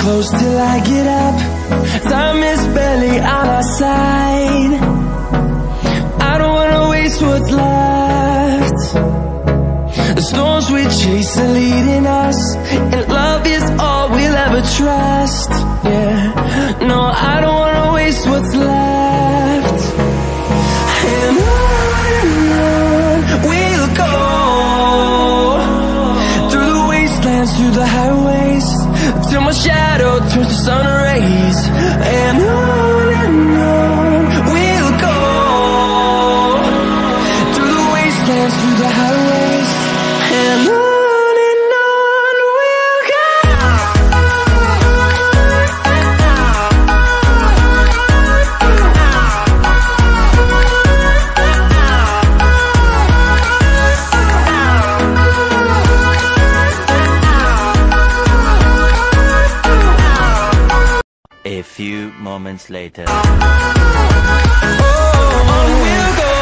close till I get up. Time is barely on our side. I don't wanna waste what's left. The storms we chase are leading us, and love is all we'll ever trust. Yeah, no, I don't wanna waste what's left. And on we'll go, through the wastelands, through the highways, till my shadow turns to sun rays. And on we'll go, through the wastelands, through the highways, and on we'll go. A few moments later. On we'll go,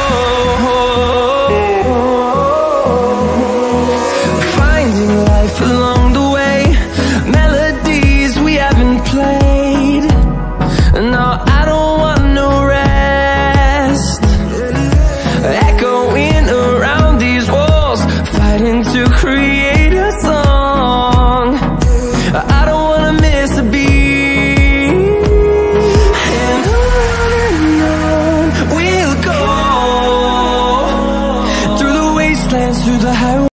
finding life along the way, melodies we haven't played. No, I don't want no rest, echoing around these walls, fighting to create a song. I don't wanna miss a beat.